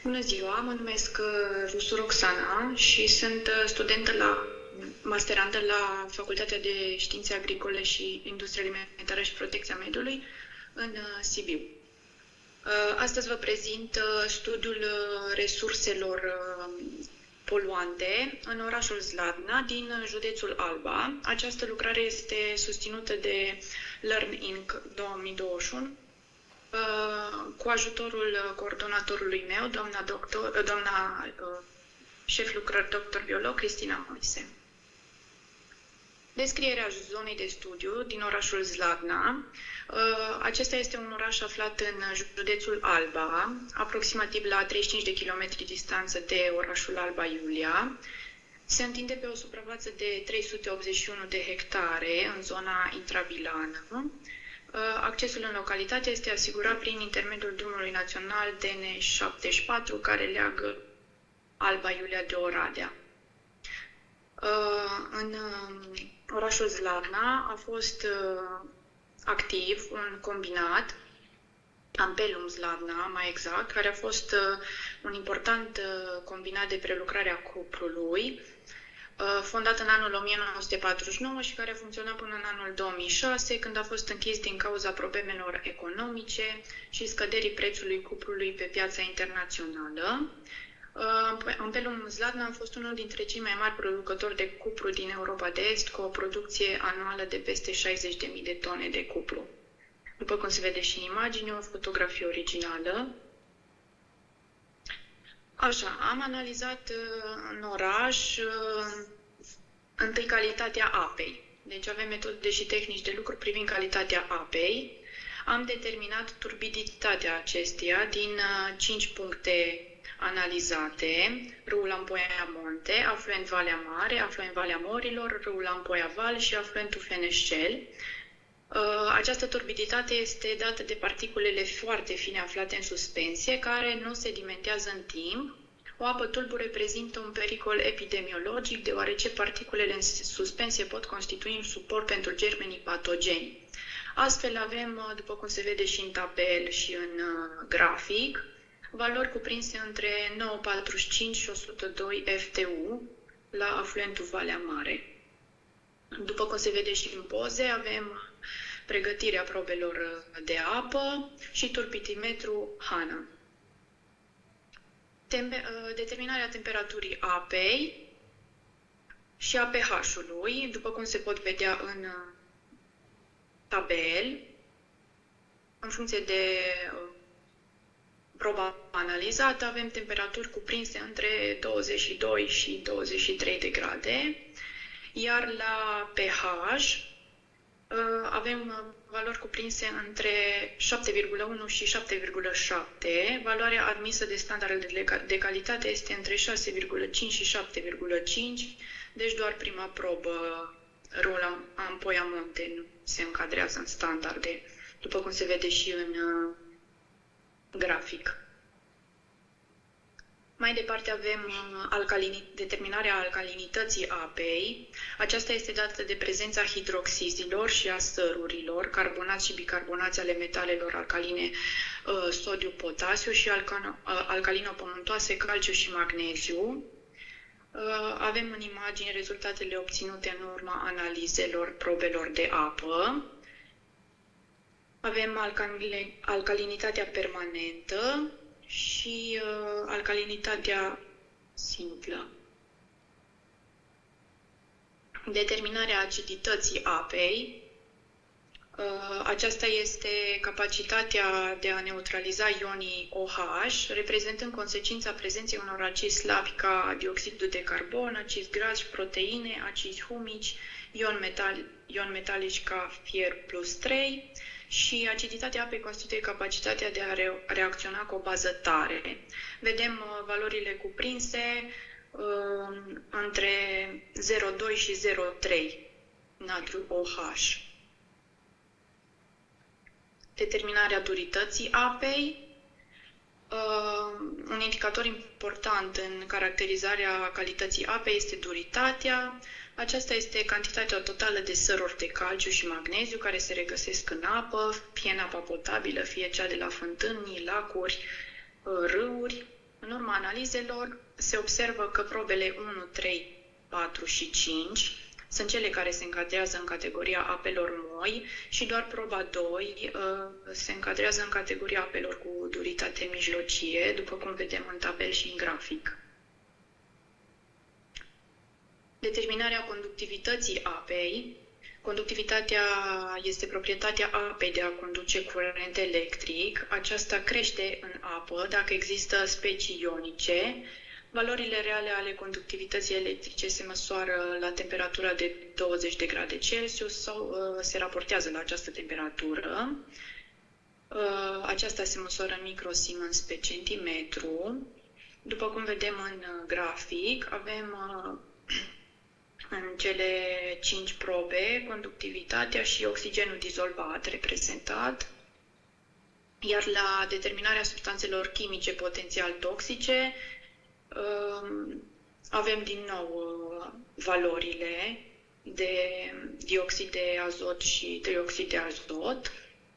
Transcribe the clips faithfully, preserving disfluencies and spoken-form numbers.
Bună ziua, mă numesc uh, Rusu Roxana și sunt uh, studentă la masterandă la Facultatea de Științe Agricole și Industrie Alimentară și Protecția Mediului în uh, Sibiu. Uh, astăzi vă prezint uh, studiul uh, resurselor uh, poluante în orașul Zlatna din județul Alba. Această lucrare este susținută de Learn Inc două mii douăzeci și unu cu ajutorul coordonatorului meu, doamna, doctor, doamna șef lucrări doctor biolog Cristina Moise. Descrierea zonei de studiu din orașul Zlatna. Acesta este un oraș aflat în județul Alba, aproximativ la treizeci și cinci de kilometri distanță de orașul Alba Iulia. Se întinde pe o suprafață de trei sute optzeci și unu de hectare în zona intravilană. Accesul în localitate este asigurat prin intermediul drumului național D N șaptezeci și patru, care leagă Alba Iulia de Oradea. În orașul Zlatna a fost activ un combinat, Ampelum Zlatna, mai exact, care a fost un important combinat de prelucrare a cuprului, fondat în anul o mie nouă sute patruzeci și nouă și care a funcționat până în anul două mii șase, când a fost închis din cauza problemelor economice și scăderii prețului cuprului pe piața internațională. Ampelum Zlatna a fost unul dintre cei mai mari producători de cupru din Europa de Est, cu o producție anuală de peste șaizeci de mii de tone de cupru. După cum se vede și în imagine, o fotografie originală. Așa, am analizat în oraș întâi calitatea apei. Deci avem metode și tehnici de lucru privind calitatea apei. Am determinat turbiditatea acesteia din cinci puncte analizate: râul Ampoia Monte, afluent Valea Mare, afluent Valea Morilor, râul Ampoia Val și afluentul Feneșcel. Această turbiditate este dată de particulele foarte fine aflate în suspensie, care nu sedimentează în timp. O apă tulbure prezintă un pericol epidemiologic, deoarece particulele în suspensie pot constitui un suport pentru germenii patogeni. Astfel avem, după cum se vede și în tabel și în grafic, valori cuprinse între nouă virgulă patruzeci și cinci și o sută doi F T U la afluentul Valea Mare. După cum se vede și în poze, avem pregătirea probelor de apă și turbidimetru Hana. Tempe determinarea temperaturii apei și a pH-ului, după cum se pot vedea în tabel, în funcție de proba analizată, avem temperaturi cuprinse între douăzeci și doi și douăzeci și trei de grade, iar la pH avem valori cuprinse între șapte virgulă unu și șapte virgulă șapte. Valoarea admisă de standardele de calitate este între șase virgulă cinci și șapte virgulă cinci, deci doar prima probă, râul Ampoia Monte, nu se încadrează în standarde, după cum se vede și în grafic. Mai departe avem determinarea alcalinității apei. Aceasta este dată de prezența hidroxizilor și a sărurilor, carbonați și bicarbonați ale metalelor alcaline, sodiu, potasiu și alcalinopământoase, calciu și magneziu. Avem în imagine rezultatele obținute în urma analizelor probelor de apă. Avem alcalinitatea permanentă și uh, alcalinitatea simplă. Determinarea acidității apei. Uh, aceasta este capacitatea de a neutraliza ionii O H, reprezentând consecința prezenței unor acizi slabi ca dioxidul de carbon, acizi grași, proteine, acizi humici, ion, metal, ion metalici ca fier plus trei, și aciditatea apei constituie capacitatea de a re reacționa cu o bază tare. Vedem uh, valorile cuprinse uh, între zero virgulă doi și zero virgulă trei natriu O H. Determinarea durității apei. Uh, un indicator important în caracterizarea calității apei este duritatea. Aceasta este cantitatea totală de săruri de calciu și magneziu care se regăsesc în apă, fie în apa potabilă, fie cea de la fântâni, lacuri, râuri. În urma analizelor se observă că probele unu, trei, patru și cinci sunt cele care se încadrează în categoria apelor moi și doar proba doi se încadrează în categoria apelor cu duritate mijlocie, după cum vedem în tabel și în grafic. Determinarea conductivității apei. Conductivitatea este proprietatea apei de a conduce curent electric. Aceasta crește în apă dacă există specii ionice. Valorile reale ale conductivității electrice se măsoară la temperatura de douăzeci de grade Celsius sau uh, se raportează la această temperatură. Uh, aceasta se măsoară în microsiemens pe centimetru. După cum vedem în grafic, avem uh, în cele cinci probe conductivitatea și oxigenul dizolvat reprezentat, iar la determinarea substanțelor chimice potențial toxice avem din nou valorile de dioxid de azot și trioxid de azot.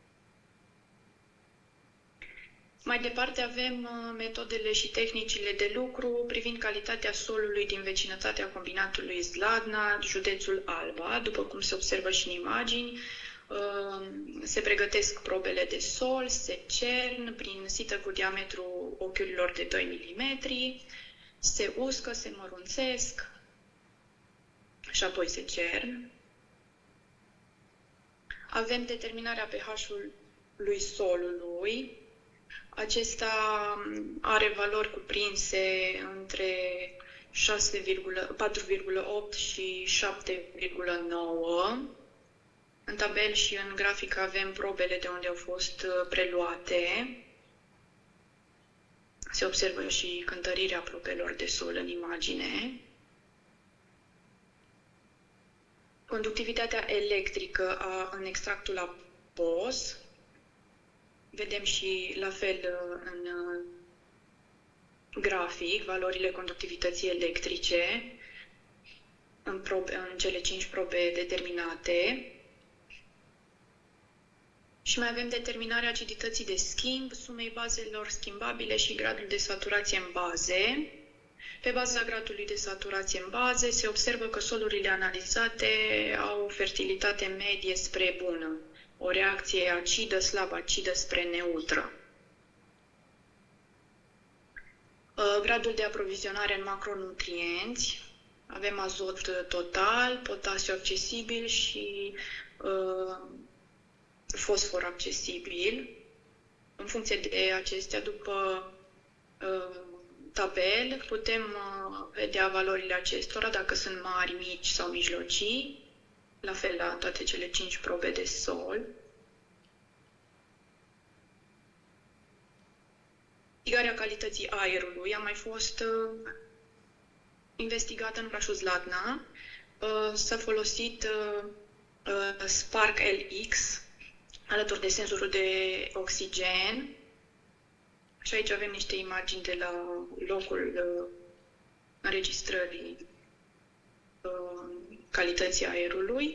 Mai departe avem metodele și tehnicile de lucru privind calitatea solului din vecinătatea combinatului Zlatna, județul Alba. După cum se observă și în imagini, se pregătesc probele de sol, se cern prin sită cu diametru ochiurilor de doi milimetri, se uscă, se mărunțesc și apoi se cern. Avem determinarea pH-ului solului. Acesta are valori cuprinse între patru virgulă opt și șapte virgulă nouă. În tabel și în grafic avem probele de unde au fost preluate. Se observă și cântărirea probelor de sol în imagine. Conductivitatea electrică a, în extractul apos. Vedem și la fel în grafic valorile conductivității electrice în, probe, în cele cinci probe determinate. Și mai avem determinarea acidității de schimb, sumei bazelor schimbabile și gradul de saturație în baze. Pe baza gradului de saturație în baze se observă că solurile analizate au o fertilitate medie spre bună, o reacție acidă, slab acidă spre neutră. Gradul de aprovizionare în macronutrienți. Avem azot total, potasiu accesibil și uh, fosfor accesibil. În funcție de acestea, după uh, tabel, putem uh, vedea valorile acestora, dacă sunt mari, mici sau mijlocii, la fel la toate cele cinci probe de sol. Investigarea calității aerului a mai fost uh, investigată în orașul Zlatna. Uh, s-a folosit uh, uh, Spark L X alături de senzorul de oxigen. Și aici avem niște imagini de la locul uh, înregistrării uh, calității aerului.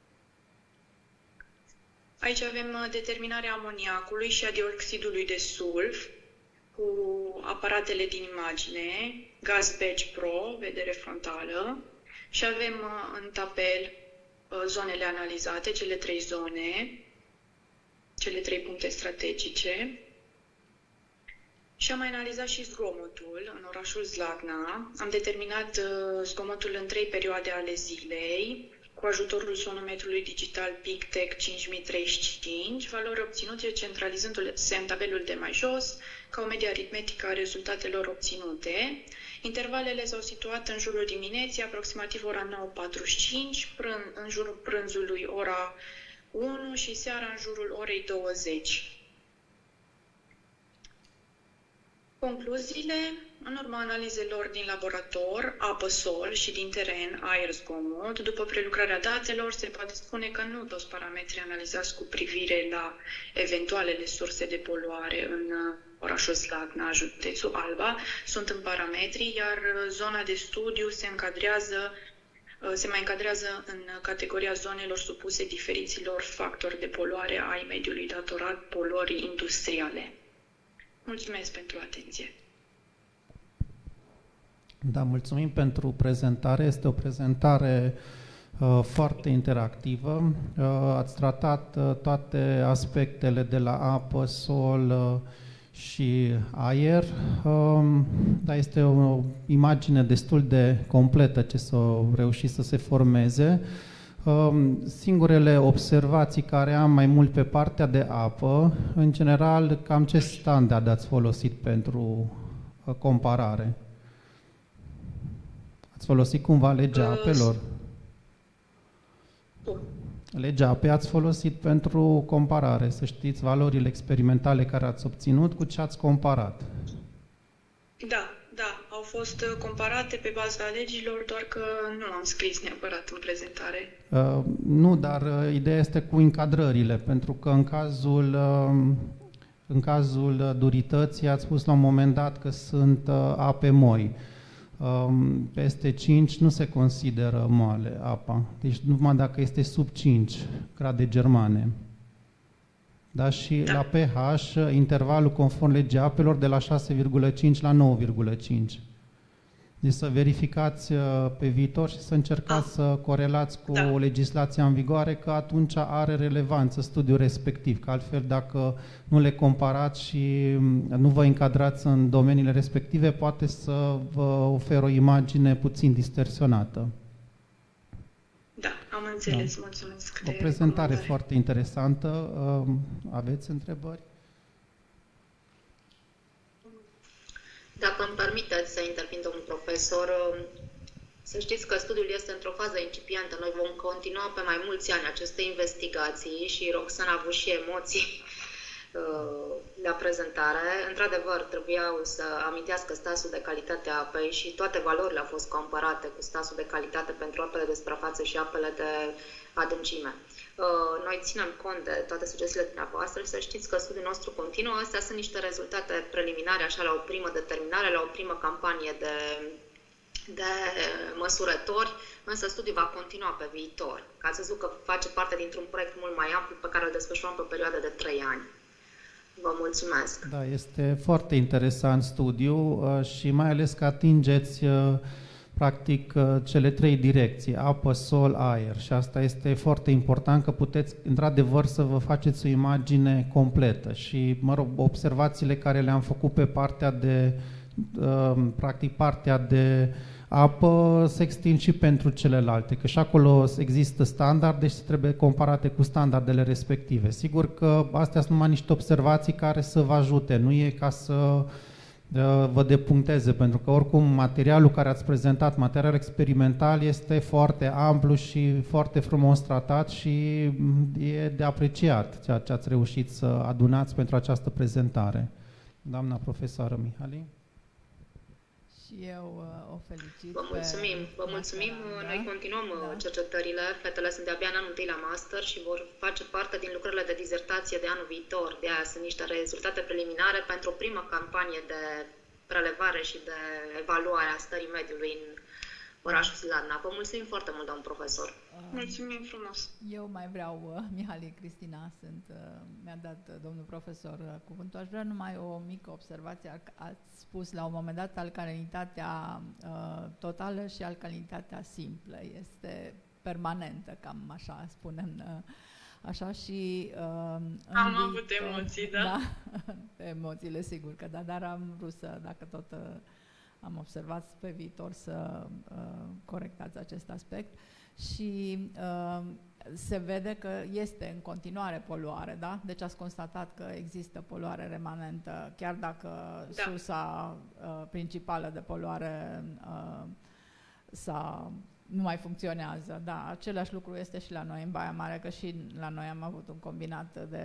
Aici avem determinarea amoniacului și a dioxidului de sulf cu aparatele din imagine, Gaz Badge Pro, vedere frontală, și avem în tabel zonele analizate, cele trei zone, cele trei puncte strategice. Și am mai analizat și zgomotul în orașul Zlatna. Am determinat zgomotul în trei perioade ale zilei, cu ajutorul sonometrului digital PicTech cinci mii treizeci și cinci, valori obținute centralizându-se în tabelul de mai jos, ca o medie aritmetică a rezultatelor obținute. Intervalele s-au situat în jurul dimineții, aproximativ ora nouă patruzeci și cinci, prân, în jurul prânzului ora unu și seara în jurul orei douăzeci. Concluziile: în urma analizelor din laborator, apă-sol și din teren, aer-zgomot, după prelucrarea datelor, se poate spune că nu toți parametrii analizați cu privire la eventualele surse de poluare în orașul Zlatna, județul Alba, sunt în parametri, iar zona de studiu se încadrează, se mai încadrează în categoria zonelor supuse diferiților factori de poluare ai mediului datorat poluării industriale. Mulțumesc pentru atenție! Da, mulțumim pentru prezentare. Este o prezentare uh, foarte interactivă. Uh, ați tratat uh, toate aspectele de la apă, sol uh, și aer. Uh, da, este o imagine destul de completă ce s-a reușit să se formeze. Uh, singurele observații care am mai mult pe partea de apă, în general, cam ce standard ați folosit pentru uh, comparare? Ați folosit cumva legea apelor? Legea apei ați folosit pentru comparare, să știți valorile experimentale care ați obținut cu ce ați comparat. Da, da, au fost comparate pe baza legilor, doar că nu am scris neapărat în prezentare. Uh, nu, dar uh, ideea este cu încadrările, pentru că în cazul, uh, în cazul durității ați spus la un moment dat că sunt uh, ape moi. Peste cinci nu se consideră moale apa, deci numai dacă este sub cinci grade germane. Da, și da. La pH, intervalul conform legii apelor de la șase virgulă cinci la nouă virgulă cinci. Deci să verificați pe viitor și să încercați ah. să corelați cu da. legislația în vigoare, că atunci are relevanță studiul respectiv, că altfel dacă nu le comparați și nu vă încadrați în domeniile respective, poate să vă oferă o imagine puțin distorsionată. Da, am înțeles, da. Mulțumesc. O prezentare foarte interesantă. Aveți întrebări? Dacă îmi permiteți să intervin, domnul profesor, să știți că studiul este într-o fază incipientă. Noi vom continua pe mai mulți ani aceste investigații și Roxana a avut și emoții la prezentare. Într-adevăr, trebuiau să amintească stasul de calitate a apei și toate valorile au fost comparate cu stasul de calitate pentru apele de suprafață și apele de adâncime. Noi ținem cont de toate sugestiile dumneavoastră și să știți că studiul nostru continuă. Astea sunt niște rezultate preliminare, așa, la o primă determinare, la o primă campanie de, de măsurători, însă studiul va continua pe viitor. Că ați văzut că face parte dintr-un proiect mult mai amplu pe care îl desfășurăm pe o perioadă de trei ani. Vă mulțumesc! Da, este foarte interesant studiul și mai ales că atingeți practic cele trei direcții, apă, sol, aer, și asta este foarte important, că puteți într-adevăr să vă faceți o imagine completă și, mă rog, observațiile care le-am făcut pe partea de, practic partea de apă se extind și pentru celelalte, că și acolo există standarde și trebuie comparate cu standardele respective. Sigur că astea sunt numai niște observații care să vă ajute, nu e ca să vă depuncteze, pentru că oricum materialul care ați prezentat, material experimental, este foarte amplu și foarte frumos tratat și e de apreciat ceea ce ați reușit să adunați pentru această prezentare. Doamna profesoară Mihali. Și eu uh, o felicit. Vă mulțumim, vă mulțumim. Da? Noi continuăm da. cercetările. Fetele sunt de-abia în anul întâi la master și vor face parte din lucrările de dizertație de anul viitor. De aia sunt niște rezultate preliminare pentru o primă campanie de prelevare și de evaluare a stării mediului în orașul Zlatna. Vă mulțumim foarte mult, domn profesor. Mulțumim frumos. Eu mai vreau, uh, Mihali, Cristina, sunt, uh, mi-a dat uh, domnul profesor uh, cuvântul. Aș vrea numai o mică observație. Ați spus la un moment dat alcalinitatea uh, totală și alcalinitatea simplă. Este permanentă, cam așa spunem. Uh, Așa și... Uh, am avut emoții, da? Da, emoțiile sigur că da, dar am vrut să, dacă tot uh, am observat pe viitor, să uh, corectați acest aspect. Și uh, se vede că este în continuare poluare, da? Deci ați constatat că există poluare remanentă, chiar dacă da. sursa uh, principală de poluare uh, s-a... nu mai funcționează, da, același lucru este și la noi în Baia Mare, că și la noi am avut un combinat de,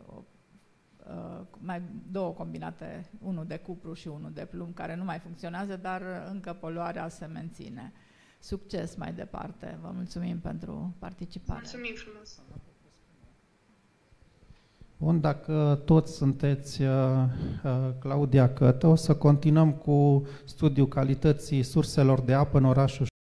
uh, mai două combinate, unul de cupru și unul de plumb, care nu mai funcționează, dar încă poluarea se menține. Succes mai departe, vă mulțumim pentru participare. Mulțumim frumos! Bun, dacă toți sunteți, uh, Claudia Cătă, o să continuăm cu studiul calității surselor de apă în orașul